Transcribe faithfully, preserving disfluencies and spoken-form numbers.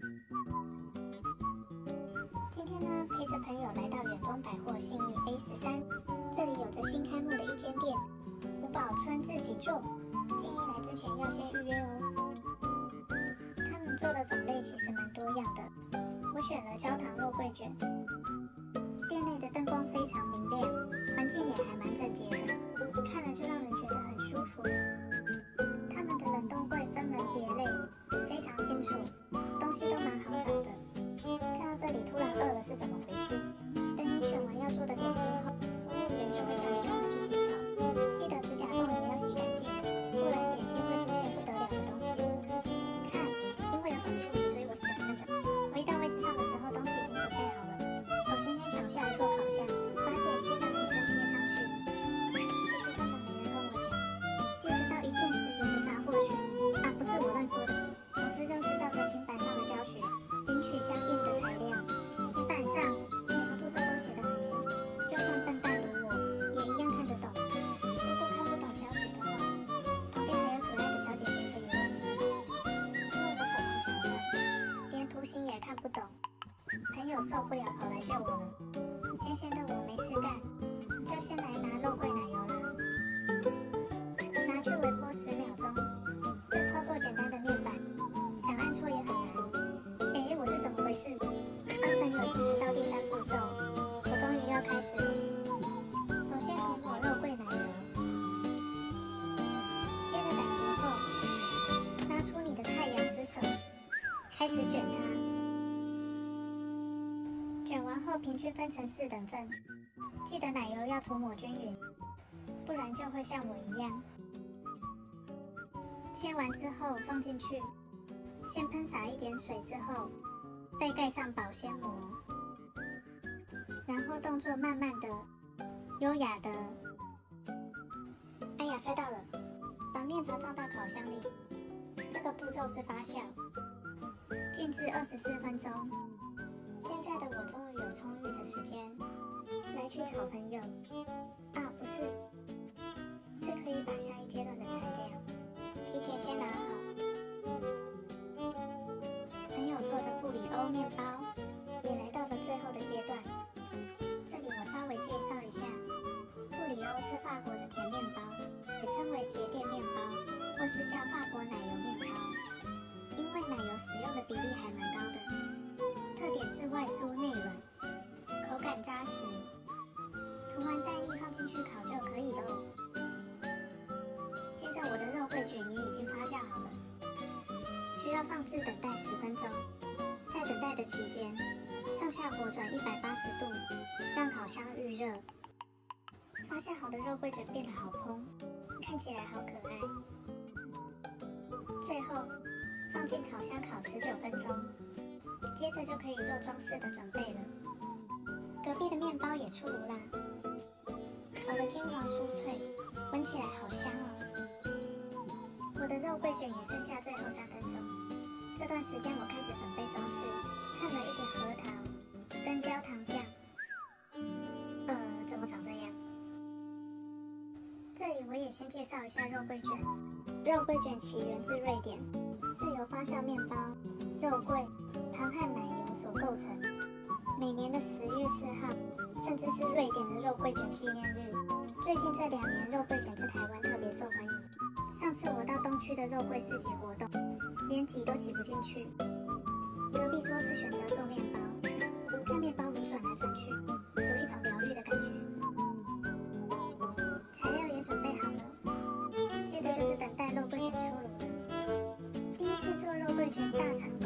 今天呢，陪着朋友来到远东百货信义 A 十三，这里有着新开幕的一间店，五宝村自己做，建议来之前要先预约哦。他们做的种类其实蛮多样的，我选了焦糖肉桂卷。店内的灯光非常明亮，环境也还蛮整洁的，看了就让人觉得很舒服。他们的冷冻柜分门别类，非常清楚，东西都蛮好找的。看到这里突然饿了是怎么回事？等你选完要做的点心后，服务员就会叫你赶快去洗手，记得指甲缝也要洗干净，不然点心会出现不得了的东西。看，因为有手机录影，所以我洗得很认真。回到位置上的时候，东西已经准备好了。首先先抢下来做烤箱，把点心的名称贴上去。其实根本没人跟我抢，接着到一件十元的杂货区，啊，不是我认错的，总之就是照着平板上的教学，领取相应的材料。平板上每个步骤都写得很清楚，就算笨蛋如我，也一样看得懂。如果看不懂教学的话，旁边还有可爱的小姐姐可以问你。因为我手忙脚乱，连图形也看不懂，朋友受不了跑来救我了。闲闲的我没事干，就先来拿肉桂奶油啦。拿去微波十秒钟，这操作简单的面板，想按错也很难。诶，我是怎么回事？帮朋友计时到第三步骤，我终于要开始了。首先涂抹肉桂奶油，接着打糊后，拿出你的太阳之手，开始卷它。卷完后平均分成四等份，记得奶油要涂抹均匀，不然就会像我一样。切完之后放进去，先喷洒一点水之后，再盖上保鲜膜，然后动作慢慢的、优雅的，哎呀摔到了，把面团放到烤箱里。这个步骤是发酵，静置二十四分钟。现在的我终于有充裕的时间来去炒朋友啊，不是，是可以把下一阶段的材料提前先拿好。朋友做的布里欧面包也来到了最后的阶段。这里我稍微介绍一下，布里欧是法国的甜面包，也称为鞋垫面包，或是叫法国奶油面包，因为奶油使用的比例还蛮高的。特点是外酥内软，口感扎实。涂完蛋液放进去烤就可以喽。接着我的肉桂卷也已经发酵好了，需要放置等待十分钟。在等待的期间，上下火转一百八十度，让烤箱预热。发酵好的肉桂卷变得好蓬，看起来好可爱。最后放进烤箱烤十九分钟。接着就可以做装饰的准备了。隔壁的面包也出炉啦，烤得金黄酥脆，闻起来好香哦。我的肉桂卷也剩下最后三分钟，这段时间我开始准备装饰，蹭了一点核桃跟焦糖酱。呃，怎么长这样？这里我也先介绍一下肉桂卷。肉桂卷起源自瑞典，是由发酵面包、肉桂、糖和奶油所构成。每年的十月四号，甚至是瑞典的肉桂卷纪念日。最近这两年，肉桂卷在台湾特别受欢迎。上次我到东区的肉桂市集活动，连挤都挤不进去。隔壁桌是选择做面包，看面包炉转来转去，有一种疗愈的感觉。材料也准备好了，接着就是等待肉桂卷出炉了。第一次做肉桂卷大成功。